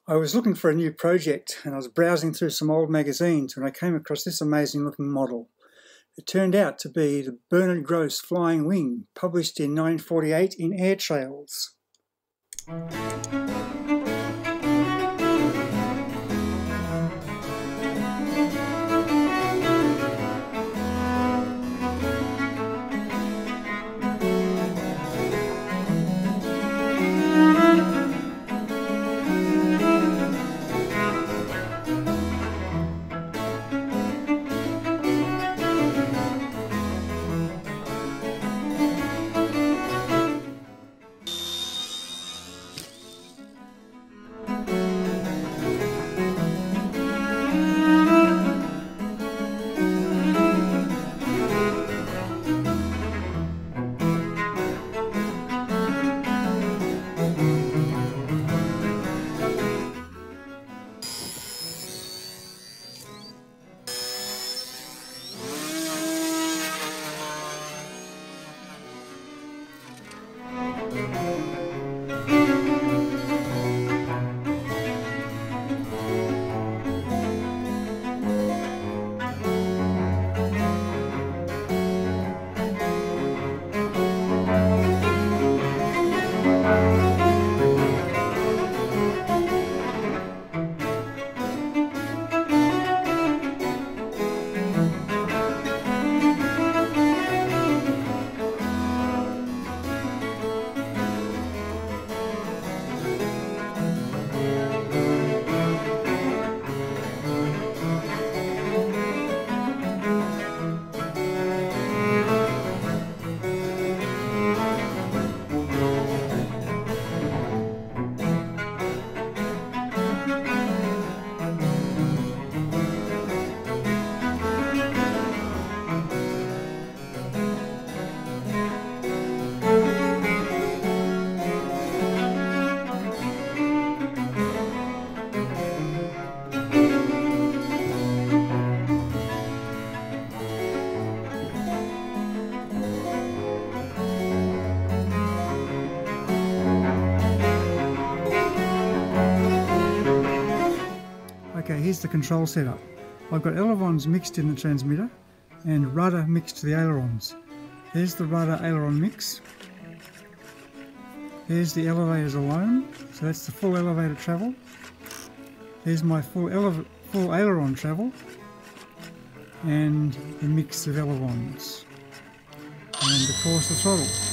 I was looking for a new project and I was browsing through some old magazines when I came across this amazing looking model. It turned out to be the Bernard Gross Flying Wing, published in 1948 in AirTrails. Okay, here's the control setup. I've got ailerons mixed in the transmitter and rudder mixed to the ailerons. There's the rudder aileron mix. There's the elevators alone, so that's the full elevator travel. There's my full aileron travel and the mix of ailerons. And of course the throttle.